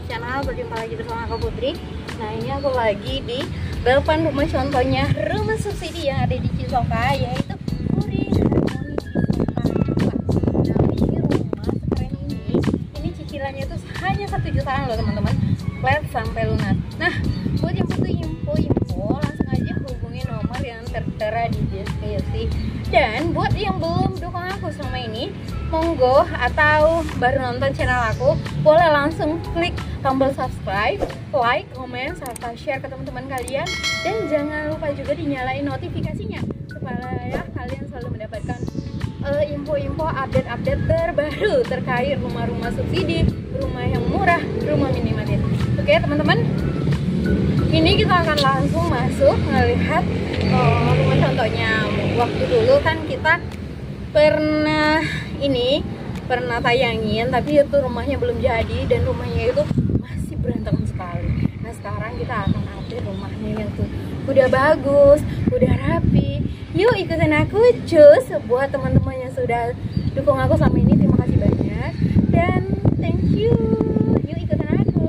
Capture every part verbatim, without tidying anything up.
channel, berjumpa lagi bersama aku Putri. Nah ini aku lagi di depan rumah contohnya rumah subsidi yang ada di Cisoka, yaitu Puri Harmoni Cisoka. Nah ini rumah sekeren ini, ini cicilannya tuh hanya satu jutaan loh teman-teman, flat sampai lunas. Nah buat yang butuh info-info langsung aja hubungi nomor yang tertera di deskripsi. Dan buat yang belum dukung aku selama ini, monggo, atau baru nonton channel aku, boleh langsung klik tombol subscribe, like, komen, serta share ke teman-teman kalian. Dan jangan lupa juga dinyalain notifikasinya supaya kalian selalu mendapatkan uh, info-info update-update terbaru terkait rumah-rumah subsidi, rumah yang murah, rumah minimalis. Oke teman-teman, ini kita akan langsung masuk melihat uh, rumah contohnya. Waktu dulu kan kita pernah ini pernah tayangin, tapi itu rumahnya belum jadi dan rumahnya itu masih berantakan sekali. Nah sekarang kita akan update rumahnya yang tuh udah bagus, udah rapi. Yuk ikutin aku cus. Buat teman-teman yang sudah dukung aku selama ini, terima kasih banyak dan thank you. Yuk ikutin aku.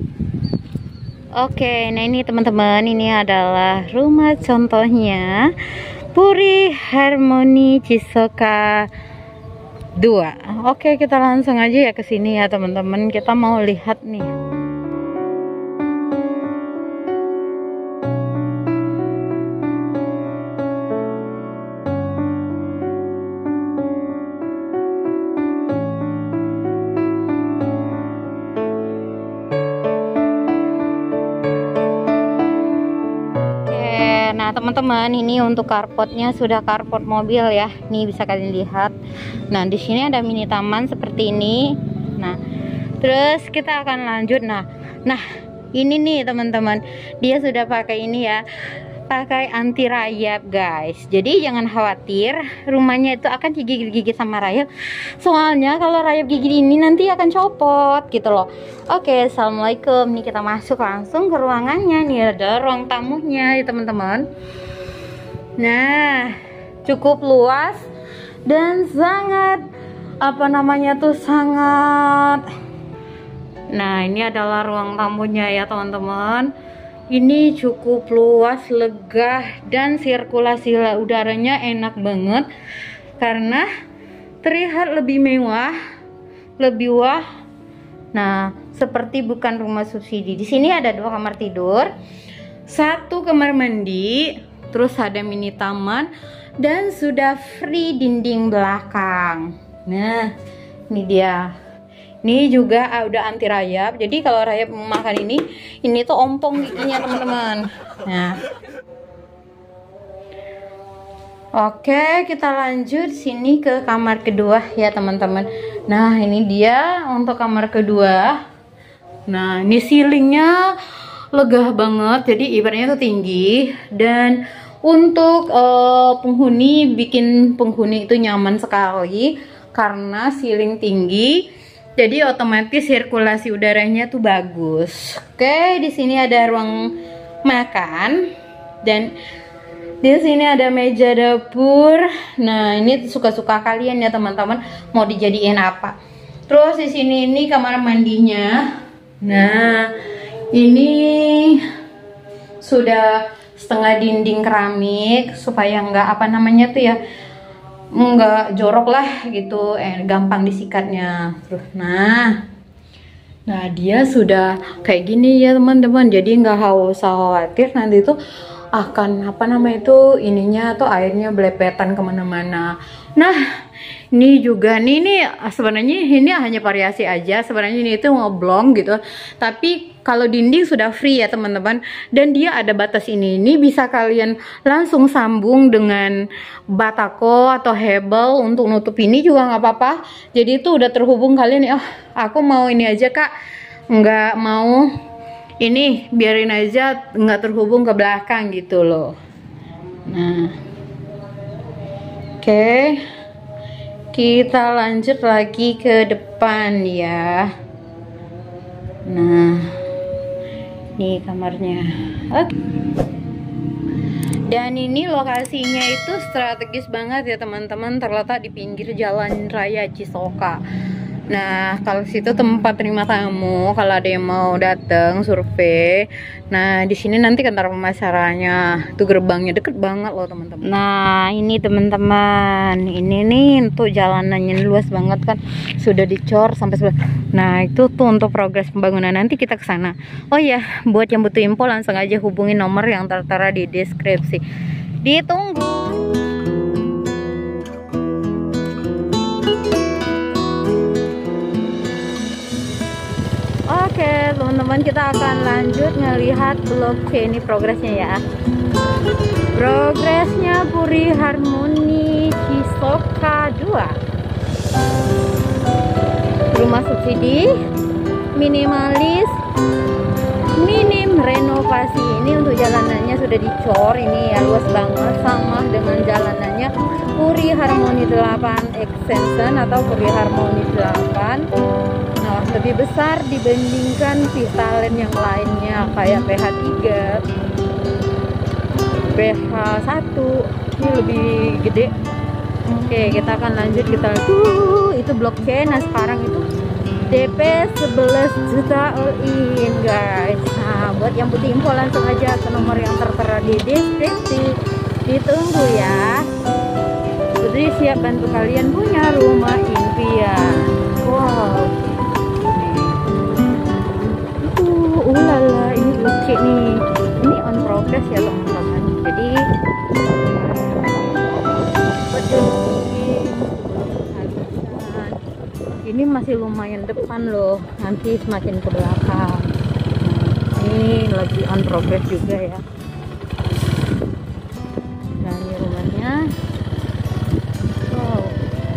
Oke, nah ini teman-teman, ini adalah rumah contohnya Puri Harmoni Cisoka dua. Oke, kita langsung aja ya ke sini ya teman-teman. Kita mau lihat nih. Nah teman-teman, ini untuk carportnya sudah carport mobil ya. Nih bisa kalian lihat. Nah di sini ada mini taman seperti ini. Nah terus kita akan lanjut. Nah, nah ini nih teman-teman, dia sudah pakai ini ya, pakai anti rayap guys. Jadi jangan khawatir, rumahnya itu akan digigit-gigit sama rayap. Soalnya kalau rayap gigit ini nanti akan copot gitu loh. Oke, assalamualaikum. Nih kita masuk langsung ke ruangannya. Nih ada ruang tamunya ya teman-teman. Nah cukup luas dan sangat apa namanya tuh sangat. Nah ini adalah ruang tamunya ya teman-teman. Ini cukup luas, lega, dan sirkulasi udaranya enak banget karena terlihat lebih mewah, lebih wah. Nah, seperti bukan rumah subsidi. Di sini ada dua kamar tidur, satu kamar mandi, terus ada mini taman, dan sudah free dinding belakang. Nah, ini dia. Ini juga ah, udah anti rayap. Jadi kalau rayap makan ini, ini tuh ompong giginya teman-teman. Nah, oke, kita lanjut sini ke kamar kedua ya teman-teman. Nah, ini dia untuk kamar kedua. Nah, ini ceilingnya lega banget. Jadi ibaratnya tuh tinggi, dan untuk uh, penghuni, bikin penghuni itu nyaman sekali karena ceiling tinggi. Jadi otomatis sirkulasi udaranya tuh bagus. Oke, di sini ada ruang makan dan di sini ada meja dapur. Nah, ini suka-suka kalian ya teman-teman, mau dijadiin apa. Terus di sini ini kamar mandinya. Nah, ini sudah setengah dinding keramik supaya nggak apa namanya tuh ya, nggak jorok lah gitu, eh gampang disikatnya. Terus nah nah dia sudah kayak gini ya teman-teman, jadi nggak usah khawatir nanti itu akan apa namanya itu ininya tuh airnya belepetan kemana-mana. Nah ini juga nih, ini sebenarnya ini hanya variasi aja, sebenarnya ini itu ngeblong gitu, tapi kalau dinding sudah free ya teman-teman, dan dia ada batas ini. Ini bisa kalian langsung sambung dengan batako atau hebel untuk nutup ini juga nggak apa-apa. Jadi itu udah terhubung kalian. Oh aku mau ini aja kak, nggak mau ini, biarin aja nggak terhubung ke belakang gitu loh. Nah oke, kita lanjut lagi ke depan ya. Nah ini kamarnya. Oke. Dan ini lokasinya itu strategis banget ya teman-teman, terletak di pinggir jalan raya Cisoka. Nah, kalau situ tempat terima tamu, kalau ada yang mau datang survei. Nah, di sini nanti kantor pemasarannya. Tuh gerbangnya deket banget loh, teman-teman. Nah, ini teman-teman. Ini nih untuk jalanannya luas banget kan. Sudah dicor sampai sebelah. Nah, itu tuh untuk progres pembangunan. Nanti kita ke sana. Oh iya, buat yang butuh info langsung aja hubungi nomor yang tertera di deskripsi. Ditunggu. Oke teman-teman, kita akan lanjut ngelihat blok C ini progresnya ya. Progresnya Puri Harmoni Cisoka dua. Rumah subsidi, minimalis, minim renovasi. Ini untuk jalanannya sudah dicor, ini ya luas banget sama dengan jalanannya Puri Harmoni delapan Extension atau Puri Harmoni delapan. Nah, lebih besar dibandingkan Vistalen yang lainnya kayak P H tiga, P H satu. Ini lebih gede. Oke, kita akan lanjut, kita tuh itu blok C. Nah, sekarang itu D P sebelas juta all in, guys. Nah, buat yang butuh info langsung aja ke nomor yang tertera di deskripsi. Ditunggu ya. Putri siap bantu kalian punya rumah impian. Wow. Ulala, ini blok C nih. Ini on progress ya teman-teman. Jadi ini masih lumayan depan loh. Nanti semakin ke belakang. Ini lagi on progress juga ya. Nah, ini rumahnya. Wow.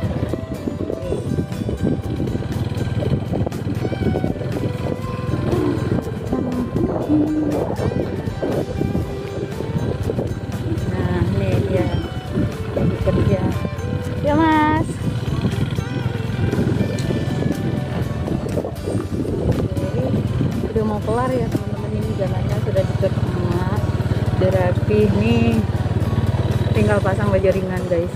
Nah, ini dia lagi kerja ya mas. Oke, udah mau kelar ya teman-teman. Ini jalannya sudah deket emas, udah rapi nih, tinggal pasang baju ringan guys.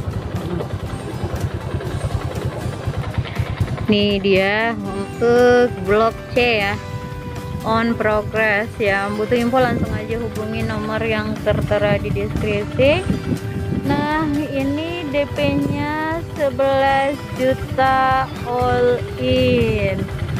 Nih dia untuk blok C ya, on progress ya. Butuh info langsung aja hubungi nomor yang tertera di deskripsi. Nah, ini D P-nya sebelas juta all in.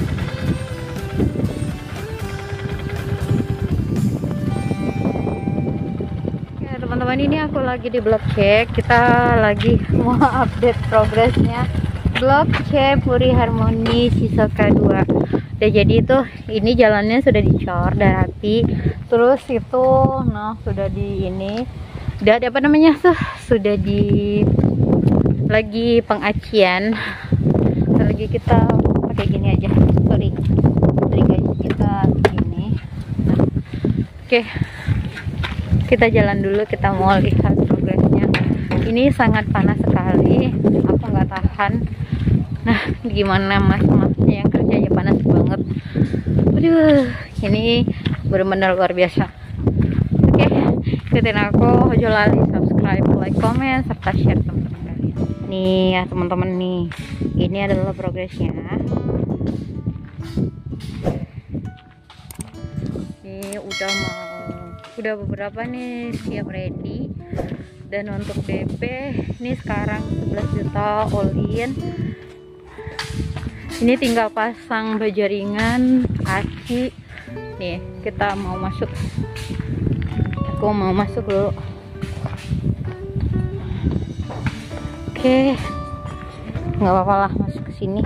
Ya, teman-teman, ini aku lagi di blok C. Kita lagi mau update progresnya. Blok C Puri Harmoni Cisoka dua. Udah jadi itu, ini jalannya sudah dicor, udah rapi. Terus itu, nah sudah di ini, udah ada apa namanya tuh, sudah di lagi pengacian. Lagi kita pakai gini aja, sorry, sorry guys, kita gini. Nah, oke, kita jalan dulu, kita mau lihat progresnya. Ini sangat panas sekali, aku nggak tahan. Nah, gimana mas-masnya yang kerjanya panas banget. Aduh, ini benar-benar luar biasa. Oke, ikutin aku, ojo lali subscribe, like, comment, serta share teman-teman kalian. Nih ya teman-teman nih, ini adalah progresnya. Ini udah mau, udah beberapa nih siap ready. Dan untuk D P, ini sekarang sebelas juta all in. Ini tinggal pasang baja ringan, aki. Nih, kita mau masuk. Aku mau masuk dulu. Oke, nggak apa-apa lah masuk ke sini.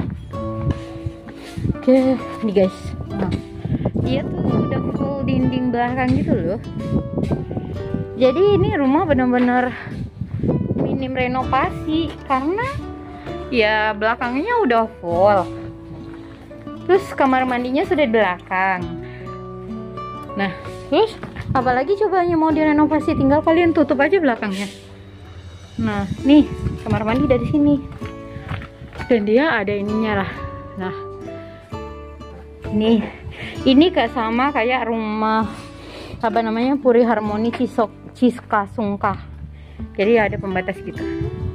Oke, nih guys. Nah, dia tuh udah full dinding belakang gitu loh. Jadi ini rumah bener-bener minim renovasi karena ya belakangnya udah full. Terus kamar mandinya sudah di belakang. Nah, terus apalagi cobanya mau direnovasi, tinggal kalian tutup aja belakangnya. Nah, nih kamar mandi dari sini. Dan dia ada ininya lah. Nah, nih ini kayak sama kayak rumah apa namanya Puri Harmoni Cisok Ciska Sungkah. Jadi ada pembatas gitu.